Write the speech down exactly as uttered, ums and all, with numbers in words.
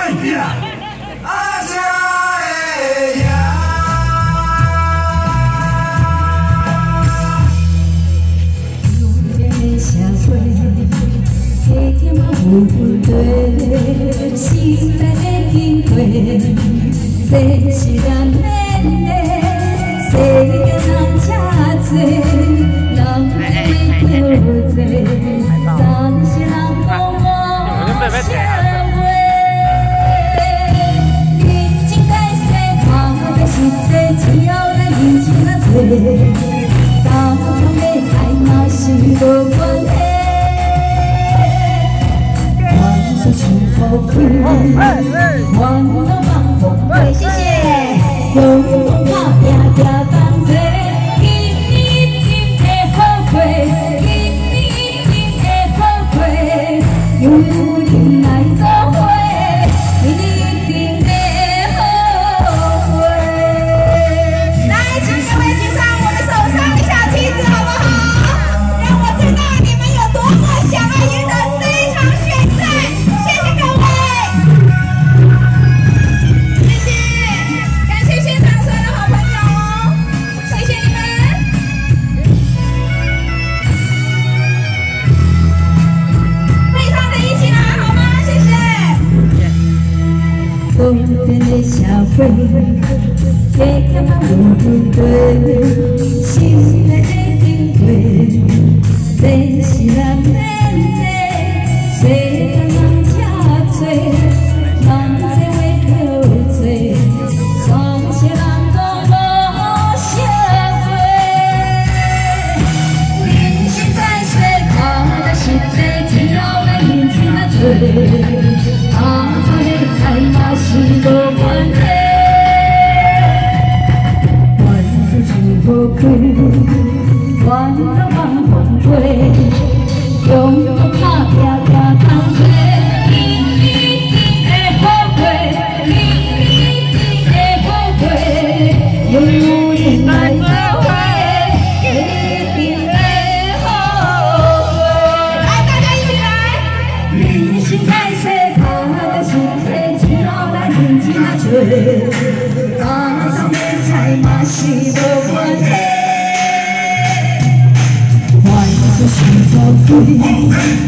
爱拼啊！阿姐的呀， 有缘的社会，加减有分对，心内的经过，这是难免的。世间人真多，人会多多，但是人讲我社会。 只要咱认真啊做，交通的爱嘛是无关系。万事顺风开，万都放风飞。谢谢。勇勇打拼拼同齐，一定一定会好过，一定一定会好过。有有人来作伙，一定一定会。 多变的社会，加减啊有分对，心内的经过，这是难免的。世间人真多，人多话可多，全是人讲无社会。人生在世，看得实际，只要咱认真啊做，啊做的菜嘛。 是无关系，万事顺风开，万都放风飞，勇勇打拼拼同齐，一定一定会好过，一定一定会好过，有有人来作伙，一定会好过。来，大家一起来，人生在世，看得实际。 认真啊做，家常的菜嘛是无关系。万事顺风开，